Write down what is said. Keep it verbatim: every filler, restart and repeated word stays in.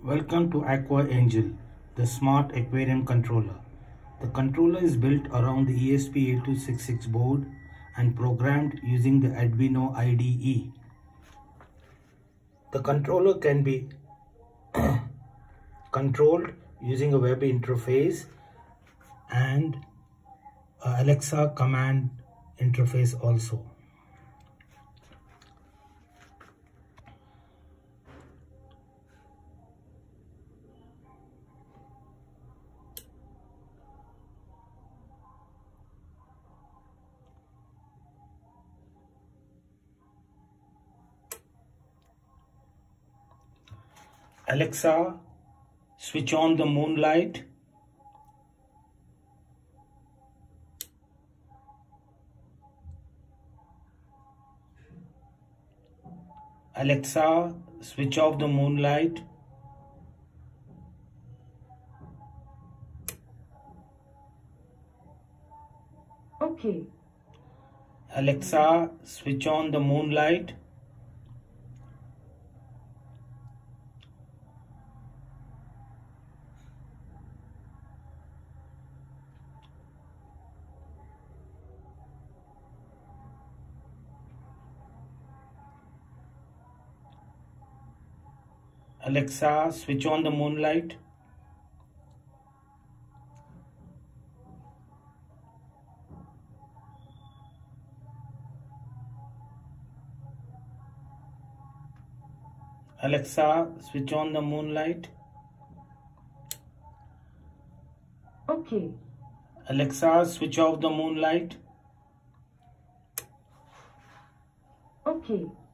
Welcome to Aqua Angel, the smart aquarium controller. The controller is built around the E S P eight two six six board and programmed using the Arduino I D E. The controller can be controlled using a web interface and a Alexa command interface also. Alexa, switch on the moonlight. Alexa, switch off the moonlight. Okay. Alexa, switch on the moonlight. Alexa, switch on the moonlight. Alexa, switch on the moonlight. Okay. Alexa, switch off the moonlight. Okay.